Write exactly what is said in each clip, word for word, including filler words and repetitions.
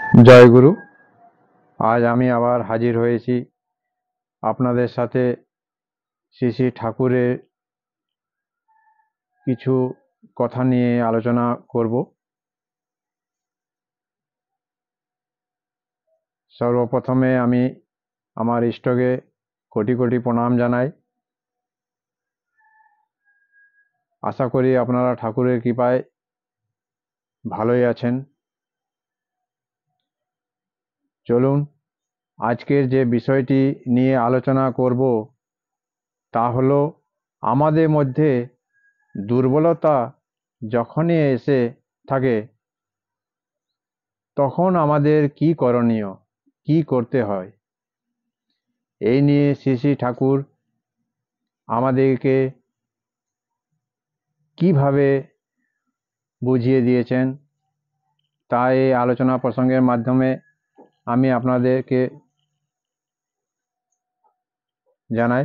জয় গুরু। আজ আমি আবার হাজির হয়েছি আপনাদের সাথে শ্রী শ্রী ঠাকুরের কিছু কথা নিয়ে আলোচনা করব। সর্বপ্রথমে আমি আমার ইষ্টকে কোটি কোটি প্রণাম জানাই। আশা করি আপনারা ঠাকুরের কৃপায় ভালোই আছেন। চলুন আজকের যে বিষয়টি নিয়ে আলোচনা করব তা হলো আমাদের মধ্যে দুর্বলতা যখনই এসে থাকে তখন আমাদের কি করণীয়, কি করতে হয়, এই নিয়ে শ্রী শ্রী ঠাকুর আমাদেরকে কিভাবে বুঝিয়ে দিয়েছেন তা এই আলোচনা প্রসঙ্গের মাধ্যমে আমি আপনাদেরকে জানাই।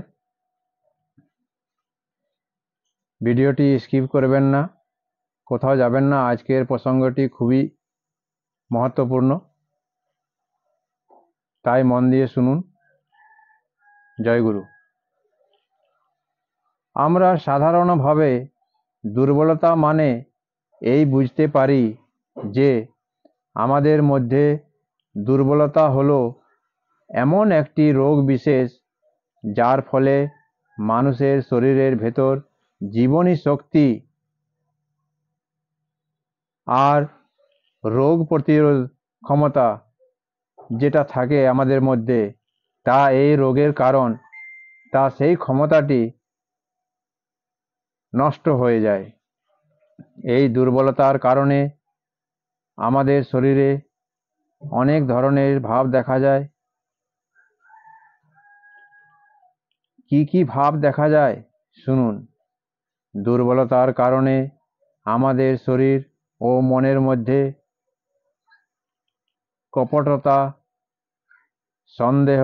ভিডিওটি স্কিপ করবেন না, কোথাও যাবেন না। আজকের প্রসঙ্গটি খুবই মহত্বপূর্ণ, তাই মন দিয়ে শুনুন। জয় গুরু। আমরা সাধারণভাবে দুর্বলতা মানে এই বুঝতে পারি যে আমাদের মধ্যে দুর্বলতা হলো এমন একটি রোগ বিশেষ যার ফলে মানুষের শরীরের ভেতর জীবনী শক্তি আর রোগ প্রতিরোধ ক্ষমতা যেটা থাকে আমাদের মধ্যে, তা এই রোগের কারণ, তা সেই ক্ষমতাটি নষ্ট হয়ে যায়। এই দুর্বলতার কারণে আমাদের শরীরে অনেক ধরনের ভাব দেখা যায়। কি কি ভাব দেখা যায় শুনুন। দুর্বলতার কারণে আমাদের শরীর ও মনের মধ্যে কপটতা, সন্দেহ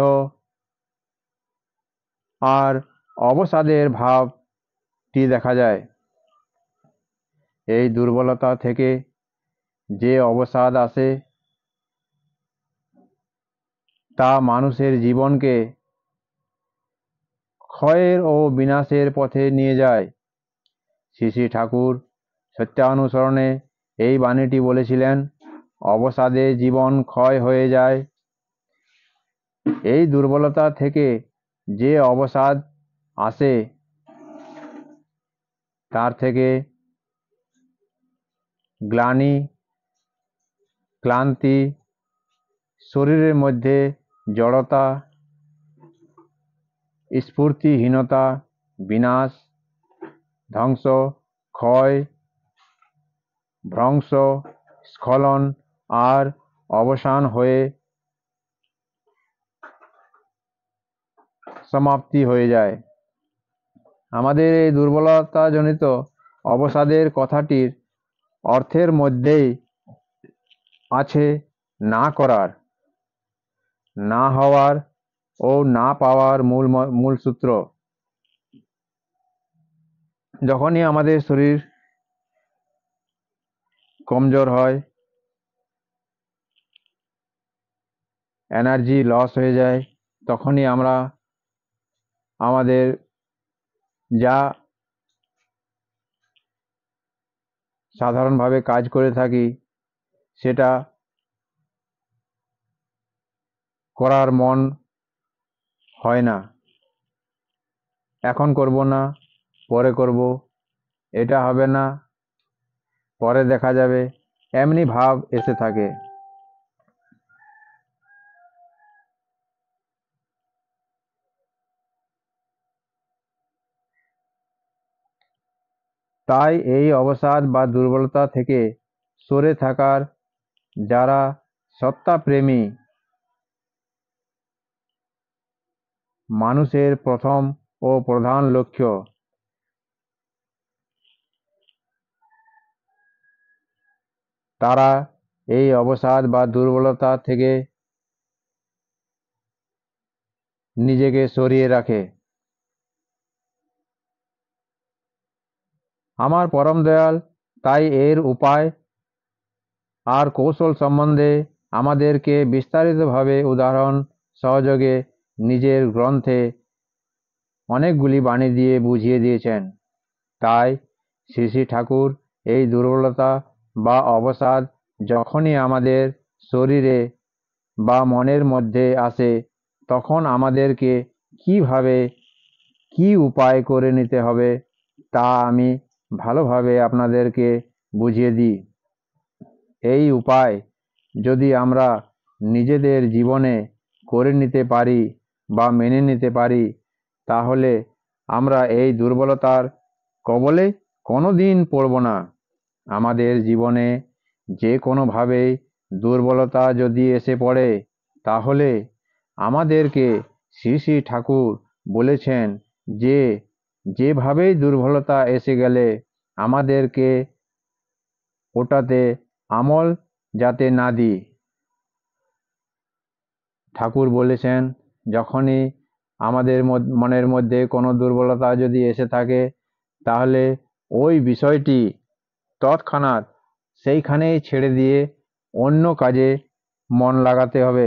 আর অবসাদের ভাবটি দেখা যায়। এই দুর্বলতা থেকে যে অবসাদ আসে তা মানুষের জীবনকে ক্ষয়ের ও বিনাশের পথে নিয়ে যায়। শ্রী শ্রী ঠাকুর সত্যানুসরণে এই বাণীটি বলেছিলেন, অবসাদে জীবন ক্ষয় হয়ে যায়। এই দুর্বলতা থেকে যে অবসাদ আসে তার থেকে গ্লানি, ক্লান্তি, শরীরের মধ্যে জড়তা, স্ফূর্তিহীনতা, বিনাশ, ধ্বংস, ক্ষয়, ভ্রংশ, স্খলন আর অবসান হয়ে সমাপ্তি হয়ে যায়। আমাদের এই দুর্বলতাজনিত অবসাদের কথাটির অর্থের মধ্যেই আছে না করার, না হওয়ার ও না পাওয়ার মূল মূল সূত্র। যখনই আমাদের শরীর কমজোর হয়, এনার্জি লস হয়ে যায়, তখনই আমরা আমাদের যা সাধারণভাবে কাজ করে থাকি সেটা করার মন হয় না। এখন করব না, পরে করব, এটা হবে না, পরে দেখা যাবে, এমনি ভাব এসে থাকে। তাই এই অবসাদ বা দুর্বলতা থেকে সরে থাকার যারা সত্তাপ্রেমী মানুষের প্রথম ও প্রধান লক্ষ্য, তারা এই অবসাদ বা দুর্বলতা থেকে নিজেকে সরিয়ে রাখে। আমার পরম দয়াল তাই এর উপায় আর কৌশল সম্বন্ধে আমাদেরকে বিস্তারিতভাবে উদাহরণ সহযোগে নিজের গ্রন্থে অনেকগুলি বাণী দিয়ে বুঝিয়ে দিয়েছেন। তাই শ্রী শ্রী ঠাকুর এই দুর্বলতা বা অবসাদ যখনই আমাদের শরীরে বা মনের মধ্যে আসে, তখন আমাদেরকে কিভাবে কি উপায় করে নিতে হবে তা আমি ভালোভাবে আপনাদেরকে বুঝিয়ে দিই। এই উপায় যদি আমরা নিজেদের জীবনে করে নিতে পারি বা মেনে নিতে পারি, তাহলে আমরা এই দুর্বলতার কবলে কোনো দিন পড়ব না। আমাদের জীবনে যে কোনোভাবেই দুর্বলতা যদি এসে পড়ে, তাহলে আমাদেরকে শ্রী শ্রী ঠাকুর বলেছেন যে যেভাবেই দুর্বলতা এসে গেলে আমাদেরকে ওটাতে আমল যাতে না দিই। ঠাকুর বলেছেন, যখনই আমাদের মনের মধ্যে কোনো দুর্বলতা যদি এসে থাকে, তাহলে ওই বিষয়টি তৎক্ষণাৎ সেইখানেই ছেড়ে দিয়ে অন্য কাজে মন লাগাতে হবে।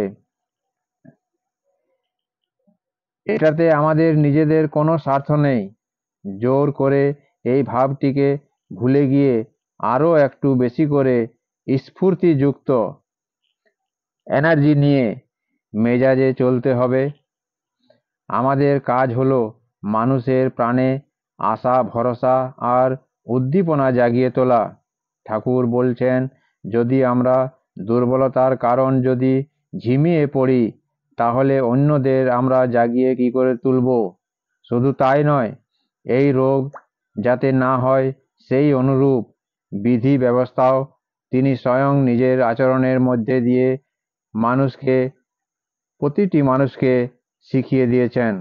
এটাতে আমাদের নিজেদের কোনো স্বার্থ নেই। জোর করে এই ভাবটিকে ভুলে গিয়ে আরও একটু বেশি করে স্ফূর্তিযুক্ত এনার্জি নিয়ে মেজাজে চলতে হবে। আমাদের কাজ হলো মানুষের প্রাণে আশা, ভরসা আর উদ্দীপনা জাগিয়ে তোলা। ঠাকুর বলছেন, যদি আমরা দুর্বলতার কারণ যদি ঝিমিয়ে পড়ি, তাহলে অন্যদের আমরা জাগিয়ে কি করে তুলব? শুধু তাই নয়, এই রোগ যাতে না হয় সেই অনুরূপ বিধি ব্যবস্থাও তিনি স্বয়ং নিজের আচরণের মধ্যে দিয়ে মানুষকে, প্রতিটি মানুষকে শিখিয়ে দিয়েছেন।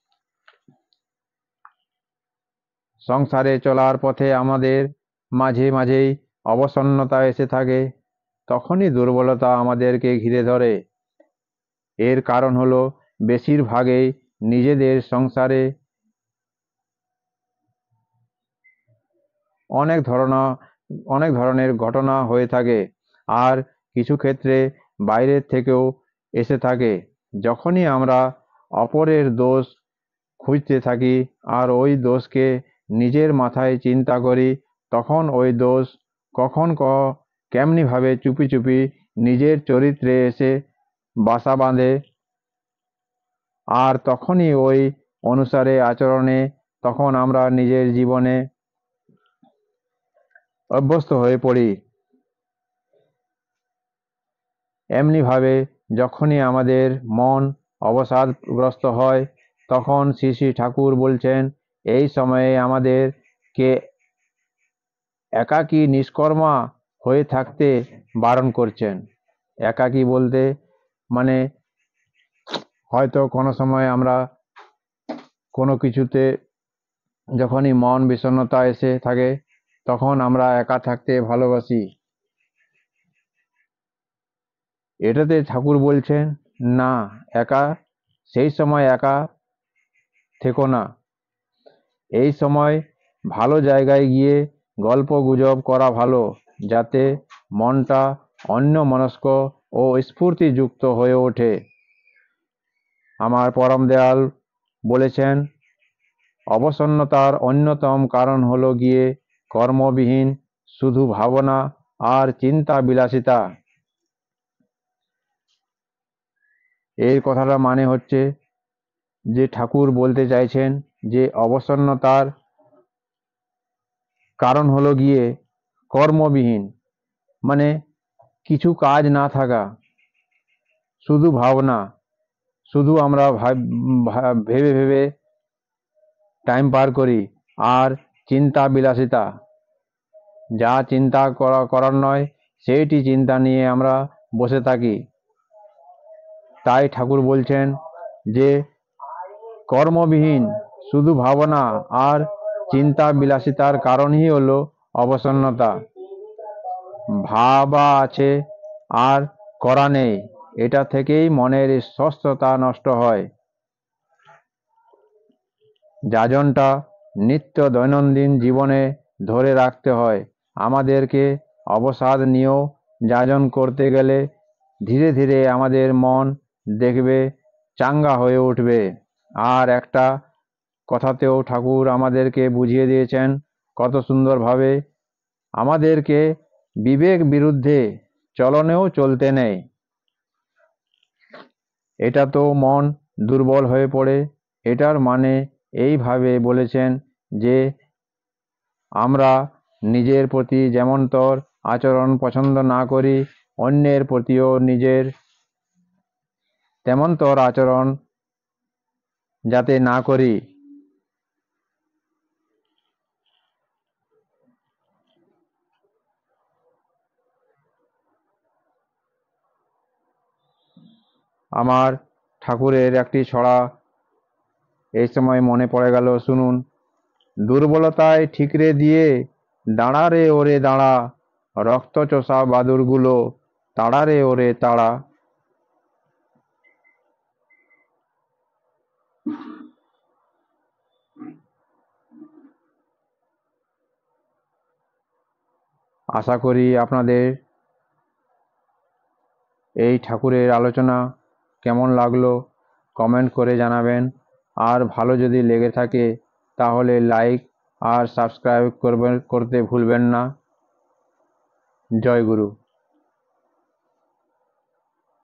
সংসারে চলার পথে আমাদের মাঝে মাঝেই অবসন্নতা এসে থাকে, তখনই দুর্বলতা আমাদেরকে ঘিরে ধরে। এর কারণ হলো বেশিরভাগই নিজেদের সংসারে অনেক ধরনের অনেক ধরনের ঘটনা হয়ে থাকে, আর কিছু ক্ষেত্রে বাইরের থেকেও এসে থাকে। যখনই আমরা অপরের দোষ খুঁজতে থাকি আর ওই দোষকে নিজের মাথায় চিন্তা করি, তখন ওই দোষ কখন ক কেমনিভাবে চুপি চুপি নিজের চরিত্রে এসে বাসা বাঁধে, আর তখনই ওই অনুসারে আচরণে তখন আমরা নিজের জীবনে অভ্যস্ত হয়ে পড়ি। এমনিভাবে যখনই আমাদের মন অবসাদগ্রস্ত হয়, তখন শ্রী শ্রী ঠাকুর বলছেন, এই সময়ে আমাদেরকে একাকী নিষ্কর্মা হয়ে থাকতে বারণ করছেন। একাকী বলতে মানে হয়তো কোনো সময় আমরা কোনো কিছুতে যখনই মন বিষণ্ণতা এসে থাকে, তখন আমরা একা থাকতে ভালোবাসি। এটাতে ঠাকুর বলছেন, না, একা সেই সময় একা থেকো না। এই সময় ভালো জায়গায় গিয়ে গল্প গুজব করা ভালো, যাতে মনটা অন্যমনস্ক ও স্ফূর্তিযুক্ত হয়ে ওঠে। আমার পরম দয়াল বলেছেন, অবসন্নতার অন্যতম কারণ হলো গিয়ে কর্মবিহীন শুধু ভাবনা আর চিন্তা বিলাসিতা। এর কথাটা মানে হচ্ছে যে ঠাকুর বলতে চাইছেন যে অবসন্নতার কারণ হলো গিয়ে কর্মবিহীন, মানে কিছু কাজ না থাকা, শুধু ভাবনা, শুধু আমরা ভেবে ভেবে টাইম পার করি, আর চিন্তা বিলাসিতা, যা চিন্তা করা করার নয় সেইটি চিন্তা নিয়ে আমরা বসে থাকি। তাই ঠাকুর বলছেন যে কর্মবিহীন শুধু ভাবনা আর চিন্তা বিলাসিতার কারণই হলো অবসন্নতা। ভাবা আছে আর করা নেই, এটা থেকেই মনের স্বস্থতা নষ্ট হয়। যাজনটা নিত্য দৈনন্দিন জীবনে ধরে রাখতে হয়। আমাদেরকে অবসাদ নিয়েও যাজন করতে গেলে ধীরে ধীরে আমাদের মন দেখবে চাঙ্গা হয়ে উঠবে। আর একটা কথাতেও ঠাকুর আমাদেরকে বুঝিয়ে দিয়েছেন কত সুন্দরভাবে, আমাদেরকে বিবেক বিরুদ্ধে চলনেও চলতে নেই। এটা তো মন দুর্বল হয়ে পড়ে, এটার মানে এইভাবে বলেছেন যে আমরা নিজের প্রতি যেমনতর আচরণ পছন্দ না করি, অন্যের প্রতিও নিজের তেমনতর আচরণ যাতে না করি। আমার ঠাকুরের একটি ছড়া এই সময় মনে পড়ে গেল, শুনুন। দুর্বলতায় ঠিকরে দিয়ে দাঁড়া রে ওরে দাঁড়া, রক্তচোষা বাদুরগুলো তাড়া রে ওরে তাড়া। আশা করি আপনাদের এই ঠাকুরের আলোচনা কেমন লাগলো কমেন্ট করে জানাবেন। আর ভালো যদি লেগে থাকে তাহলে লাইক আর সাবস্ক্রাইব করবেন করতে ভুলবেন না। জয় গুরু।